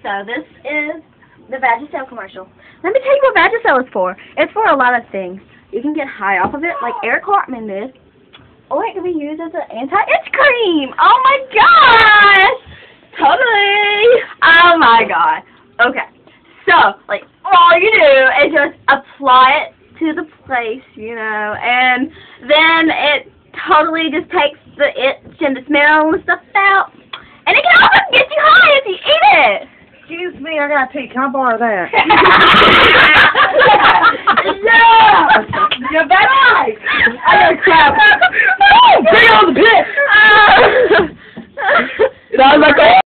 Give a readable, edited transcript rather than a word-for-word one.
So this is the Vagisil commercial. Let me tell you what Vagisil is for. It's for a lot of things. You can get high off of it, like Eric Cartman did. Or it can be used as an anti-itch cream. Oh my gosh! Totally! Oh my god. Okay. So, like, all you do is just apply it to the place, you know, and then it totally just takes the itch and the smell and stuff out. And it can also get you high if you eat it. Excuse me, I gotta pee. Can I borrow that? Yeah! You're back. I gotta crap. Oh, bring on the pit. Sounds like a